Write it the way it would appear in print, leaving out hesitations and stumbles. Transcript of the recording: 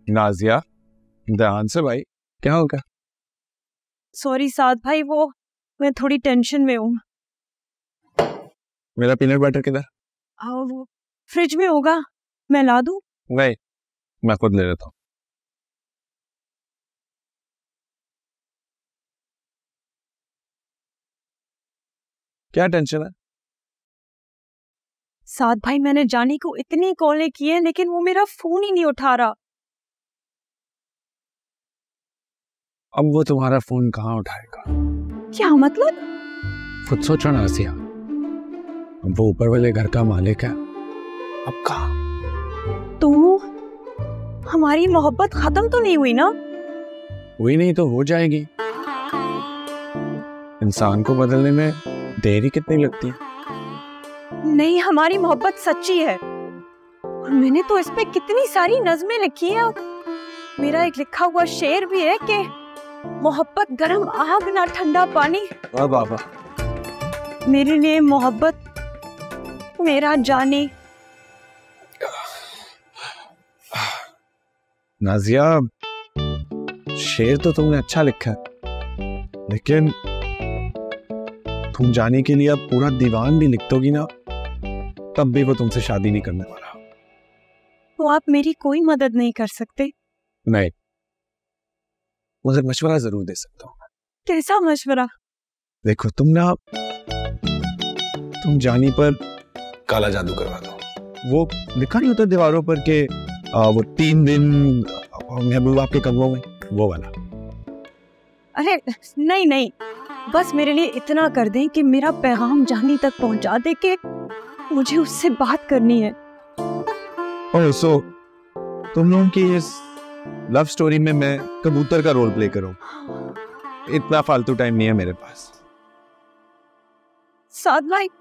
नाजिया, ध्यान से भाई, क्या हो गया? सॉरी साद भाई, वो मैं थोड़ी टेंशन में हूँ। मेरा पीनट बटर किधर? वो फ्रिज में होगा, मैं ला दूँ? नहीं, मैं खुद ले लेता हूँ। क्या टेंशन है? साद भाई, मैंने जानी को इतनी कॉलें की हैं लेकिन वो मेरा फोन ही नहीं उठा रहा। अब वो तुम्हारा फोन कहाँ उठाएगा? क्या मतलब? खुद सोचो ना आसिया, अब वो ऊपर वाले घर का मालिक है, अब कहाँ? तो हमारी मोहब्बत खत्म तो नहीं हुई ना? हुई नहीं तो हो जाएगी। इंसान को बदलने में देरी कितनी लगती है? नहीं, हमारी मोहब्बत सच्ची है और मैंने तो इस पे कितनी सारी नज़में लिखी हैं। मेरा एक लिखा हुआ शेर भी है कि मोहब्बत गरम आग ना ठंडा पानी। वाह बाबा। मेरे लिए मोहब्बत मेरा जाने। नाजिया, शेर तो तुमने अच्छा लिखा है, लेकिन तुम जाने के लिए अब पूरा दीवान भी लिख दोगी ना, तब भी वो तुमसे शादी नहीं करने वाला। तो आप मेरी कोई मदद नहीं कर सकते? नहीं, मुझे मशवरा जरूर दे सकता हूँ। कैसा मशवरा? देखो, तुम जानी पर काला जादू करवा दो। वो लिखा नहीं होता दीवारों पर के वो 3 दिन महबूब आपके कदमों में, वो वाला। अरे नहीं नहीं, बस मेरे लिए इतना कर दें कि मेरा पैगाम जानी तक पहुंचा दे कि मुझे उससे बात करनी है। ओह, सो तुम लोगों की इस लव स्टोरी में मैं कबूतर का रोल प्ले करूं? इतना फालतू टाइम नहीं है मेरे पास। साद भाई,